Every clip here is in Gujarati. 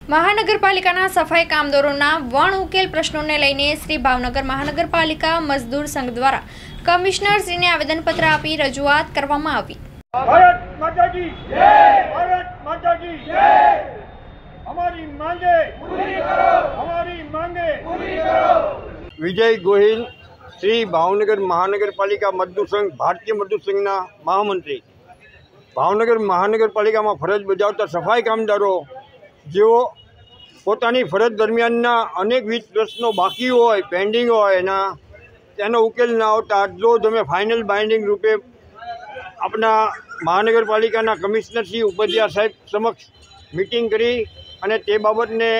મહાનગરપાલિકાના સફાઈ કામદારોના વણ ઉકેલ પ્રશ્નોને લઈને શ્રી ભાવનગર મહાનગરપાલિકા મજદૂર સંઘ દ્વારા કમિશનરશ્રીને આવેદનપત્ર આપી રજૂઆત કરવામાં આવી। भारत माता की जय, भारत माता की जय। हमारी मांगे पूरी करो, हमारी मांगे पूरी करो। विजय गोहिल श्री भावनगर महानगरपालिका मजदूर संघ भारतीय मजदूर संघना महामंत्री। भावनगर महानगरपालिकाમાં ફરજ બજાવતા સફાઈ કામદારો જેઓ પોતાની ફરજ દરમિયાનના અનેકવિધ પ્રશ્નો બાકી હોય, પેન્ડિંગ હોય, તેનો ઉકેલ ના આવતા આટલો જ અમે ફાઇનલ બાઇન્ડિંગ રૂપે આપણા મહાનગરપાલિકાના કમિશનર શ્રી ઉપાધ્યાય સાહેબ સમક્ષ મિટિંગ કરી અને તે બાબતને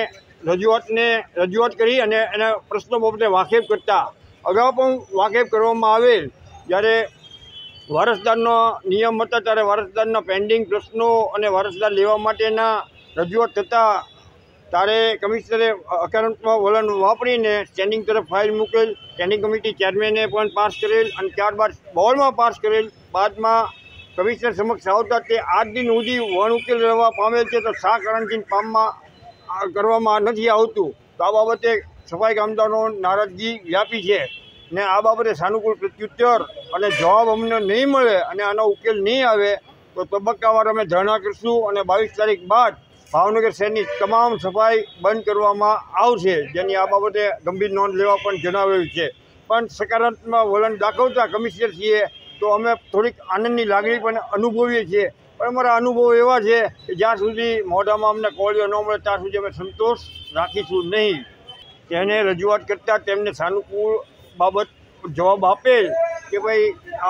રજૂઆત કરી અને એના પ્રશ્નો બાબતે વાકેફ કરતા અગાઉ પણ વાકેફ કરવામાં આવેલ। જ્યારે વારસદારનો નિયમ હતા ત્યારે વારસદારના પેન્ડિંગ પ્રશ્નો અને વારસદાર લેવા માટેના રજૂઆત થતાં ત્યારે કમિશનરે હકારાત્મક વલણ વાપરીને સ્ટેન્ડિંગ તરફ ફાઇલ મૂકેલ। સ્ટેન્ડિંગ કમિટી ચેરમેને પણ પાસ કરેલ અને ત્યારબાદ બોર્ડમાં પાસ કરેલ। બાદમાં કમિશનર સમક્ષ આવતા તે આજ દિન સુધી વણ ઉકેલ રહેવા પામેલ છે, તો શા કારણથી કરવામાં નથી આવતું, તો આ બાબતે સફાઈ કામદારો નારાજગી વ્યાપી છે ને આ બાબતે સાનુકૂળ પ્રત્યુત્તર અને જવાબ અમને નહીં મળે અને આનો ઉકેલ નહીં આવે તો તબક્કાવાર અમે ધરણા કરીશું અને 22 તારીખ બાદ ભાવનગર શહેરની તમામ સફાઈ બંધ કરવામાં આવશે, જેની આ બાબતે ગંભીર નોંધ લેવા પણ જણાવેલું છે। પણ સકારાત્મક વલણ દાખવતા કમિશનરશ્રીએ તો અમે થોડીક આનંદની લાગણી પણ અનુભવીએ છીએ, પણ અમારા અનુભવ એવા છે કે જ્યાં સુધી મોઢામાં અમને કોળીઓ ન મળે ત્યાં સુધી અમે સંતોષ રાખીશું નહીં। તેને રજૂઆત કરતાં તેમને સાનુકૂળ બાબત જવાબ આપેલ કે ભાઈ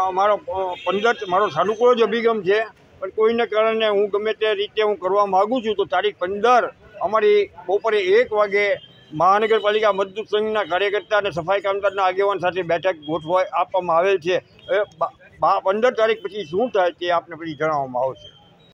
મારો સાનુકૂળ જ અભિગમ છે, પણ કોઈને કારણે હું ગમે તે રીતે હું કરવા માગું છું તો તારીખ 15 અમારી બપોરે 1 વાગે મહાનગરપાલિકા મજદૂર સંઘના કાર્યકર્તા અને સફાઈ કામદારના આગેવાન સાથે બેઠક ગોઠવા આપવામાં આવેલ છે। 15 તારીખ પછી શું થાય તે આપને પછી જણાવવામાં આવશે।